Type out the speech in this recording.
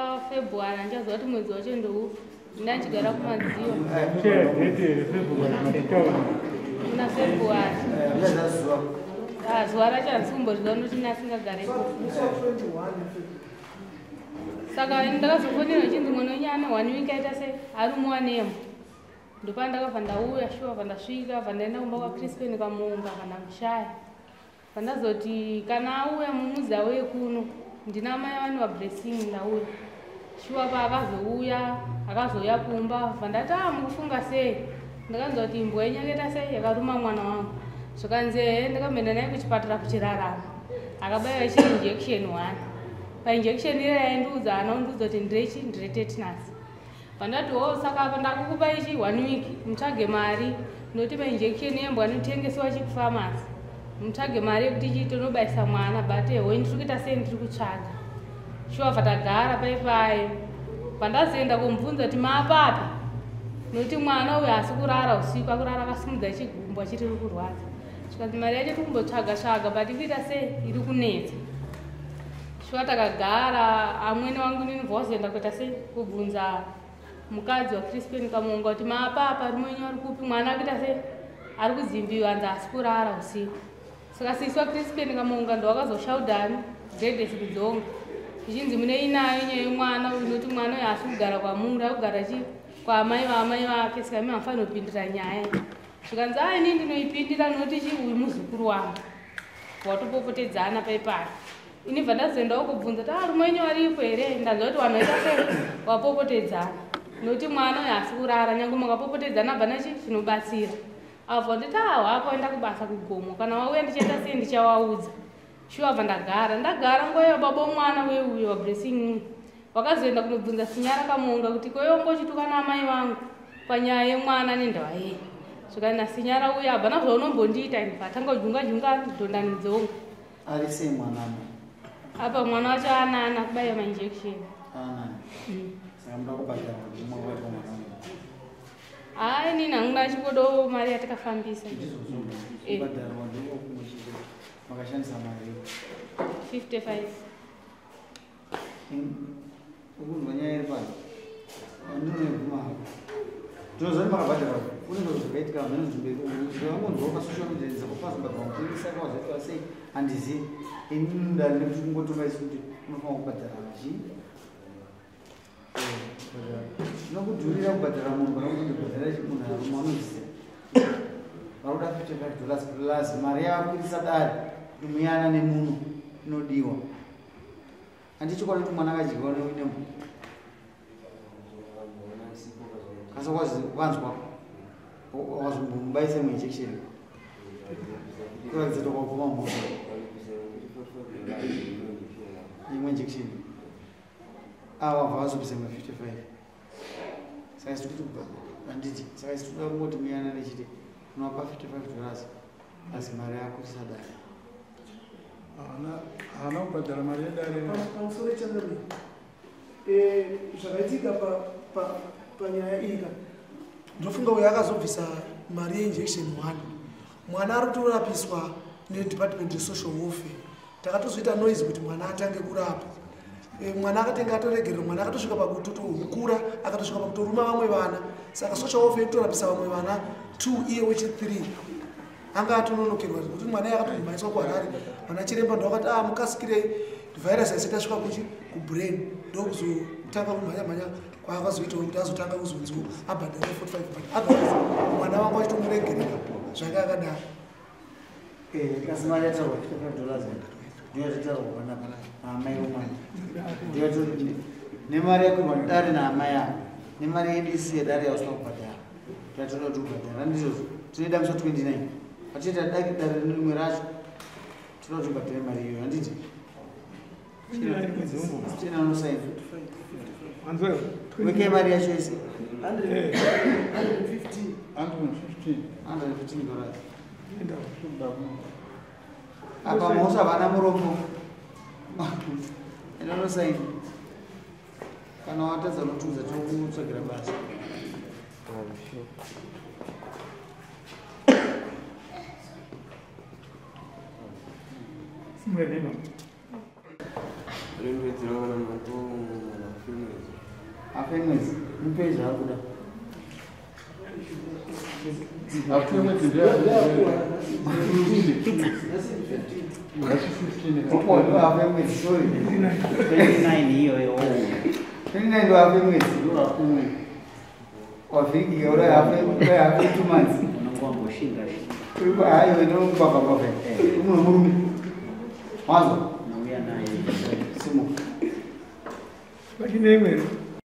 February ndichazowa kuti mwedzi wacho ndou ndachigara kumadziva. Muna February. Zuva racho handisikumboziva nokuti ndasingagarepo. Saka ndakazofonera chinzi mwana wenyana 1 week aita sei Akarumwa Nembwa. Ndopa ndakabva ndauya shuwa pandasvika pandaenda kumba kwaCrispin ndikamuunga pandamushaya. Pandazoti kana auya mumuzi auye kuno ndina mai vane vablessing ndauya. Shuwa paakazouya akazouya kumba pandati mukufunga sei. Ndakanzwa kuti imbwa yenyengeta sei yakaruma mwana wangu. Zvakanzi ndakamboenda naye kuchipatara kuchirarama. Akabayiwa injection 1. Painjection ile yaindiudza anondiudza kuti ndire tetanus. Pandati saka pandakukupa ichi 1 week mutsvage mari noti painjection yembwa inotengeswa chikufamasi. Mutsvage mari yekuti chitonobayisa mwana but ndiri kuita sei ndiri kutsvaga. Shuwa patagara paipai. Pandazoenda kumubvunza kuti maapapi. Noti mwana uyu asi kurara usiku akurara akasimudza chigumbu achiti riri kurwadza. Zvikanzi mari yacho tikumbotsvaga but kuita sei iri kunetsa. Shuwa takagara amwene wangu ndinobva wazoenda kuita sei kubvunza mukadzi waCrispin kamuunga kuti maapapa rumwenyu ari kupi mwana akuita sei ari kudzimbiwa anzi asi kurara usiku. Saka sisi waCrispin kamuunga ndowakazoshaudhani Gredesi kudzonga. Zvichinzi mune inayo nyaya yemwana uyu noti mwana uyu asi kugara kwamuri akugara kwaamai vake saka imi hamufanira kupindira nyaya. Zvikanzi inini ndinoipindira noti uyu muzukuru wangu watopopotedzana paipai. Ini bva ndazoendawo kubvunza kuti rumwenyu aripo here ndanzwa kuti vanhu vaita sei wapopotedzana noti mwana uyu asi kurara nyange mukapopotedzana bva nachi chinobatsira. Abva nditi wakuenda kubasa kugomo kana wauya ndichaita sei ndichawaudza. Shuwa bva ndagara ngoyo baba mwana weuyo wablessing wakazoenda kunobvunza sinyara kamuunga kuti koyombochituka naamai vangu panyaya yemwana nendawa yei. Zvikana sinyara uya abva nazvaunombondiita ini patanga kujunga dhondani dzonga. Ari sei mwana? Apa mwana wacho anana kubaya mainjection. Saka muda kubhadhara mwana wacho mwana. Inini handina chikodo mari yatakafambisa. Kubhadhara mwana kumushika. Makashandisa mari 55. Ukunzwa nyaya iri pano. Ndinobvuma. Ndinozva makabhadhara. Kune zvinhu zvakaitika mhene zvinonzwa pasocial media dzakafazwa pamutengesa kwazoitwa sei handizivi. Ini ndari nekuti kungotonga isi kuti unofanira kubhadhara zhi. Zvinokudhurira kubhadhara munhu kana kuti kubhadhara munhu arumwa anoziva. Varuda $55 plus mari yakuisa dare imuyana nemunhu inodiwa. Handichikwana kuti mwana akadyiwa neNembwa. Kasi wanzwa wazombomubaisa muinjection. Kuratidza kuti wakaguma mhuri. Imwe injection. Wabva wazobvisa ma 55. Saka situti handiti. Saka situda kungoti muyana nechiti unowapa $55 asi mari yako isadare. Haana kubhadhara mari yedare. Pamusoro chandarii. Zvakaitika panyaya iyi ka. Ndofunga uyo akazobvisa mari yeinjection 1. Mwana ari kutorapiswa neDepartment Social Welfare. Takatozoita noise kuti mwana atange kurapwa. Mwana akatenga atoregerera mwana akatosvika pakutotokura akatosvika pakutoruma vamwe vana. Saka Social Welfare itorapisa vamwe vana 2 iye wechi 3. Anga atononokerwa kuti mwana yakatomaiswa kuHarare. Vana chiremba ndovakati mukasikirei virus yasikasvika kubrain ndokuzotanga kumhanya kwaakazoitawo kuti azotanga kuzonziwa abhadhara 45 otherwise mwana wangu achitomuregerera zvake akadaro. Kasi mari yatarwa $55 ndoyatitarwa panapa naamai vomwana. Ndiyati nemari yakurwa dare naamai avo nemari yedu isi yedare yausina kubhadhara tatoda kuti ubhadhara ndizvozvo tinoida musa 29 atiita dare nerimwe racho toda kuti ubhadhare mari iyoyo handiti tina unosaina weke mari yacho isi $115. Apa mausa vana muromo enda unosaina kana watadza kutuza tokutsvagira basa. Rindoidzira kana matongo kana film Famous. Mpage hakuda. After mwezi ndio. Kwa hapo mwezi sorry. 29 hiyo hiyo. 29 ndio hapo mwezi. Ndio hapo mwezi. Wafiki yora hapo 2 months. Unangombo shinda. Kwa hayo ndio mpaka mpaka. Murumi. Mwanzo. Naongea naye. Simu. Lakini wewe